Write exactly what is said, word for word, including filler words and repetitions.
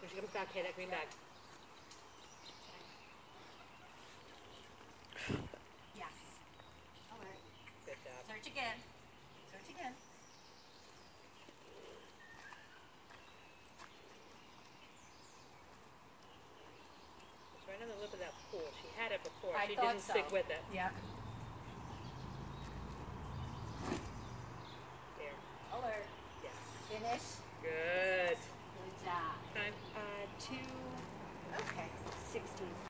When she comes back, hey, that green bag. Yes. All right. Good job. Search again. Search again. It's right on the lip of that pool. She had it before. I she thought didn't so. stick with it. Yeah. There. Alert. Yes. Finish.